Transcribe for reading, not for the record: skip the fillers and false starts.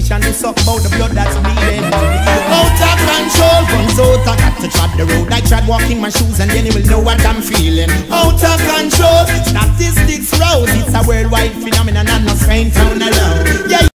politician who suck about the blood that's bleeding. Out of control, guns out, I got to trod the road. I tried walking my shoes and then you will know what I'm feeling. Out of control, statistics rose. It's a worldwide phenomenon and no faint town alone. Yeah.